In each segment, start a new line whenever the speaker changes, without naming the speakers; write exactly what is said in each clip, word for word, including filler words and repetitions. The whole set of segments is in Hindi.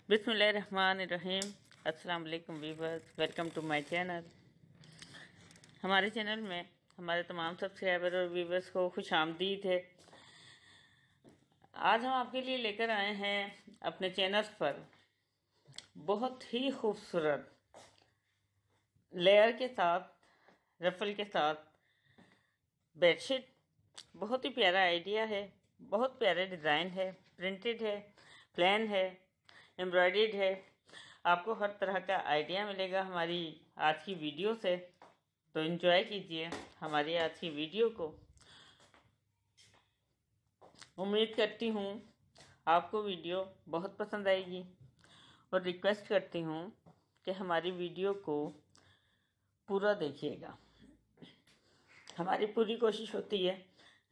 बिस्मिल्लाहिर्रहमानिर्रहीम। अस्सलाम वालेकुम viewers, welcome to my channel. हमारे चैनल में हमारे तमाम सब्सक्राइबर और व्यूअर्स को खुश आमदीद है। आज हम आपके लिए लेकर आए हैं अपने चैनल पर बहुत ही खूबसूरत लेयर के साथ, रफल के साथ बेडशीट। बहुत ही प्यारा आइडिया है, बहुत प्यारे डिज़ाइन है, प्रिंटेड है, प्लेन है, एम्ब्रॉयडर्ड है। आपको हर तरह का आइडिया मिलेगा हमारी आज की वीडियो से, तो एंजॉय कीजिए हमारी आज की वीडियो को। उम्मीद करती हूँ आपको वीडियो बहुत पसंद आएगी और रिक्वेस्ट करती हूँ कि हमारी वीडियो को पूरा देखिएगा। हमारी पूरी कोशिश होती है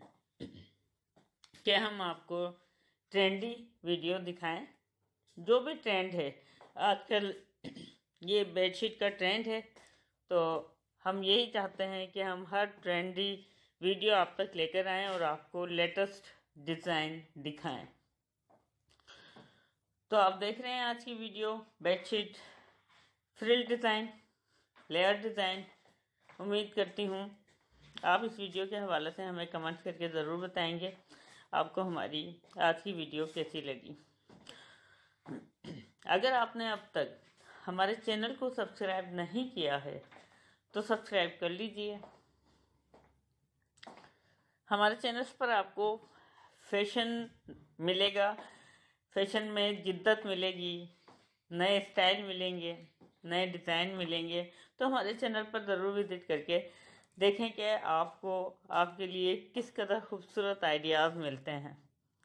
कि हम आपको ट्रेंडी वीडियो दिखाएं। जो भी ट्रेंड है आजकल, ये बेडशीट का ट्रेंड है, तो हम यही चाहते हैं कि हम हर ट्रेंडी वीडियो आप तक लेकर आएं और आपको लेटेस्ट डिज़ाइन दिखाएं। तो आप देख रहे हैं आज की video bedsheet frill design, layer design. उम्मीद करती हूँ आप इस वीडियो के हवाले से हमें कमेंट करके ज़रूर बताएंगे आपको हमारी आज की वीडियो कैसी लगी। अगर आपने अब तक हमारे चैनल को सब्सक्राइब नहीं किया है तो सब्सक्राइब कर लीजिए। हमारे चैनल पर आपको फैशन मिलेगा, फैशन में जिद्दत मिलेगी, नए स्टाइल मिलेंगे, नए डिज़ाइन मिलेंगे। तो हमारे चैनल पर ज़रूर विज़िट करके देखें कि आपको आपके लिए किस कदर खूबसूरत आइडियाज़ मिलते हैं।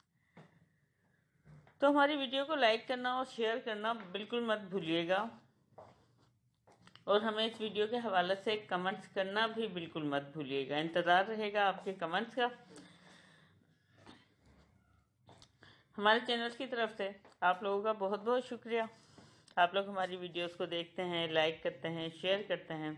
तो हमारी वीडियो को लाइक करना और शेयर करना बिल्कुल मत भूलिएगा, और हमें इस वीडियो के हवाले से कमेंट्स करना भी बिल्कुल मत भूलिएगा। इंतज़ार रहेगा आपके कमेंट्स का। हमारे चैनल की तरफ से आप लोगों का बहुत बहुत शुक्रिया। आप लोग हमारी वीडियोस को देखते हैं, लाइक करते हैं, शेयर करते हैं,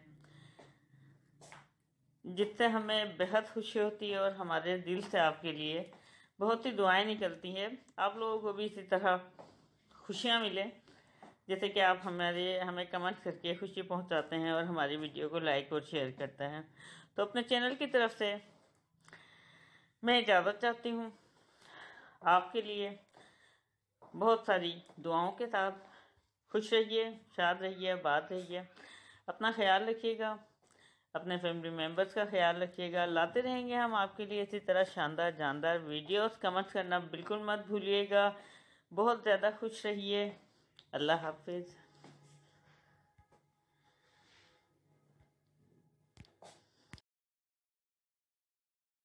जिससे हमें बेहद खुशी होती है और हमारे दिल से आपके लिए बहुत ही दुआएं निकलती हैं। आप लोगों को भी इसी तरह खुशियां मिले, जैसे कि आप हमारे हमें कमेंट करके खुशी पहुंचाते हैं और हमारी वीडियो को लाइक और शेयर करते हैं। तो अपने चैनल की तरफ से मैं इजाज़त चाहती हूँ। आपके लिए बहुत सारी दुआओं के साथ खुश रहिए, शाद रहिए, आबाद रहिए। अपना ख्याल रखिएगा, अपने फैमिली मेम्बर्स का ख्याल रखिएगा। लाते रहेंगे हम आपके लिए इसी तरह शानदार जानदार वीडियोस। कमेंट्स करना बिल्कुल मत भूलिएगा। बहुत ज़्यादा खुश रहिए। अल्लाह हाफिज़।